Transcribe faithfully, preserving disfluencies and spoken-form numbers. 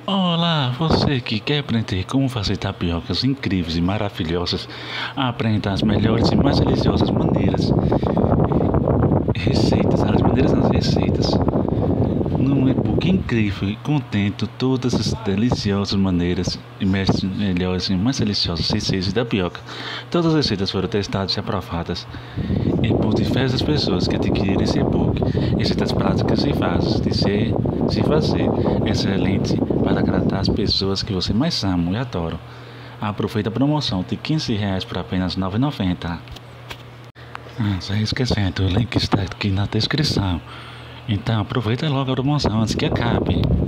Olá, você que quer aprender como fazer tapiocas incríveis e maravilhosas, aprenda as melhores e mais deliciosas maneiras, receitas, as maneiras nas receitas, num e-book incrível e contento todas as deliciosas maneiras e mes- melhores e mais deliciosas receitas de tapioca. Todas as receitas foram testadas e aprovadas e por diversas pessoas que adquiriram esse e-book. Receitas práticas e fáceis de ser, se fazer, excelente para agradar as pessoas que você mais ama e adora. Aproveita a promoção de quinze reais por apenas nove reais e noventa centavos. Ah, só esquecendo, o link está aqui na descrição. Então aproveita logo a promoção antes que acabe.